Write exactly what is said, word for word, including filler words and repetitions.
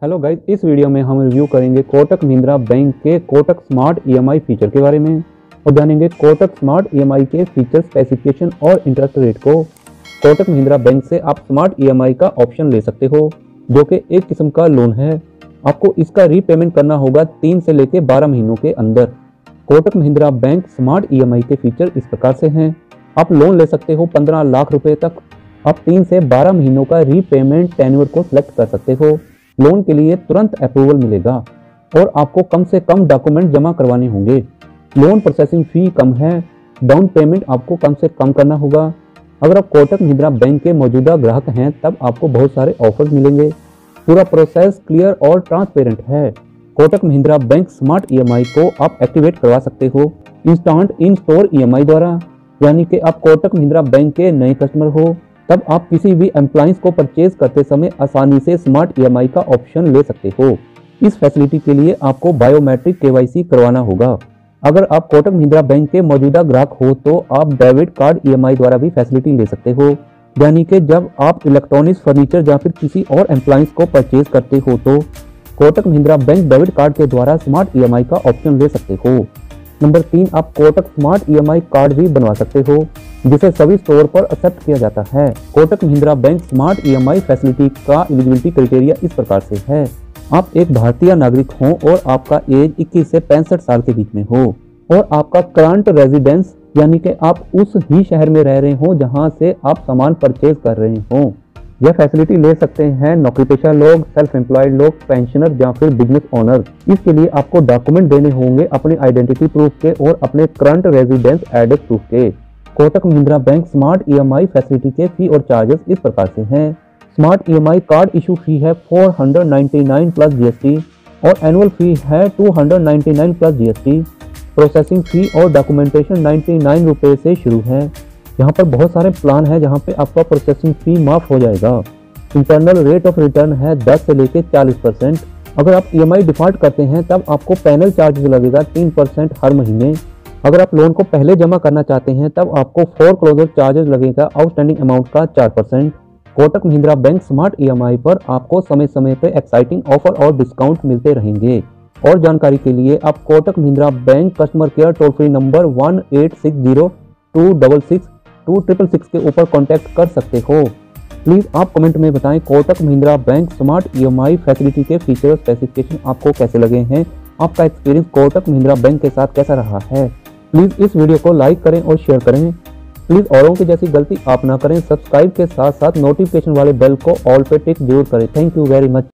Hello guys, इस video में हम रिव्यू करेंगे कोटक महिंद्रा बैंक के कोटक स्मार्ट ईएमआई फीचर के बारे में और जानेंगे कोटक स्मार्ट ईएमआई के फीचर स्पेसिफिकेशन और इंटरेस्ट रेट को। कोटक महिंद्रा बैंक से आप स्मार्ट ईएमआई का ऑप्शन ले सकते हो, जो कि एक किस्म का लोन है। आपको इसका रीपेमेंट करना होगा तीन से लेकर बारह महीनों के अंदर। Kotak Mahindra bank smart EMI के फीचर इस प्रकार से हैं। आप लोन ले सकते हो पंद्रह लाख रुपए तक। आप तीन से बारह महीनों का रीपेमेंट टेन्योर को सिलेक्ट कर सकते हो। लोन के लिए तुरंत अप्रूवल मिलेगा और आपको कम से कम डॉक्यूमेंट जमा करवाने होंगे। लोन प्रोसेसिंग फी कम है। डाउन पेमेंट आपको कम से कम करना होगा। अगर आप कोटक महिंद्रा बैंक के मौजूदा ग्राहक हैं तब आपको बहुत सारे ऑफर्स मिलेंगे। पूरा प्रोसेस क्लियर और ट्रांसपेरेंट है। Kotak Mahindra bank smart EMI को आप एक्टिवेट करवा सकते हो इंस्टेंट इन स्टोर ईएमआई द्वारा, यानी कि आप कोटक महिंद्रा बैंक के नए कस्टमर हो तब आप किसी भी एम्प्लॉइज को परचेज करते समय आसानी से स्मार्ट ईएमआई का ऑप्शन ले सकते हो। इस फैसिलिटी के लिए आपको बायोमेट्रिक केवाईसी करवाना होगा। अगर आप कोटक महिंद्रा बैंक के मौजूदा ग्राहक हो तो आप डेबिट कार्ड ईएमआई द्वारा भी फैसिलिटी ले सकते हो, यानी कि जब आप इलेक्ट्रॉनिक्स फर्नीचर या फिर किसी और एम्प्लॉइज को परचेज करते हो तो Kotak Mahindra bank debit card के द्वारा स्मार्ट ईएमआई का ऑप्शन ले सकते हो। नंबर तीन, आप कोटक स्मार्ट ईएमआई कार्ड भी बनवा सकते हो, जिसे सभी स्टोर पर एक्सेप्ट किया जाता है। Kotak Mahindra bank smart EMI facility का एलिजिबिलिटी क्राइटेरिया इस प्रकार से है। आप एक भारतीय नागरिक हो और आपका एज इक्कीस से पैंसठ साल के बीच में हो और आपका करंट रेजिडेंस यानी कि आप उस ही शहर में रह रहे हो जहां से आप सामान परचेज कर रहे हो। यह फैसिलिटी ले सकते हैं नौकरीपेशा लोग, सेल्फ एम्प्लॉयड लोग, पेंशनर या फिर बिजनेस ओनर। इसके लिए आपको डॉक्यूमेंट देने होंगे अपने आइडेंटिटी प्रूफ के और अपने करंट रेजिडेंस एड्रेस प्रूफ के। Kotak Mahindra bank smart EMI facility के फी और चार्जेस इस प्रकार से हैं। Smart EMI card issue fee है चार सौ निन्यानवे प्लस जीएसटी और एनुअल फी है दो सौ निन्यानवे प्लस जीएसटी। प्रोसेसिंग फी और डॉक्यूमेंटेशन निन्यानवे रुपए से शुरू है। यहाँ पर बहुत सारे प्लान है जहाँ पे आपका प्रोसेसिंग फी माफ हो जाएगा। इंटरनल रेट ऑफ रिटर्न है दस से लेकर चालीस परसेंट। अगर आप ईएमआई डिफॉल्ट करते हैं तब आपको पैनल चार्ज लगेगा तीन परसेंट हर महीने। अगर आप लोन को पहले जमा करना चाहते हैं तब आपको फोर क्लोजर चार्जेस लगेगा आउटस्टैंडिंग अमाउंट का चार percent. Kotak Mahindra bank smart EMI पर आपको समय समय पर एक्साइटिंग ऑफर और डिस्काउंट मिलते रहेंगे। और जानकारी के लिए आप Kotak Mahindra bank customer care toll free number one eight six zero two double six two triple six के ऊपर कॉन्टैक्ट कर सकते हो। प्लीज़ आप कमेंट में बताएं Kotak Mahindra bank smart EMI facility के फीचर और स्पेसिफिकेशन आपको कैसे लगे हैं। आपका एक्सपीरियंस कोटक महिंद्रा बैंक के साथ कैसा रहा है। प्लीज़ इस वीडियो को लाइक करें और शेयर करें। प्लीज़ औरों की जैसी गलती आप ना करें। सब्सक्राइब के साथ साथ नोटिफिकेशन वाले बेल को ऑल पे टिक जरूर करें। Thank you very much.